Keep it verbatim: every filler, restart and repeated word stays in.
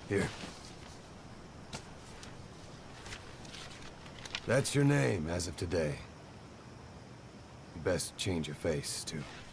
Here. That's your name as of today. You best change your face, too.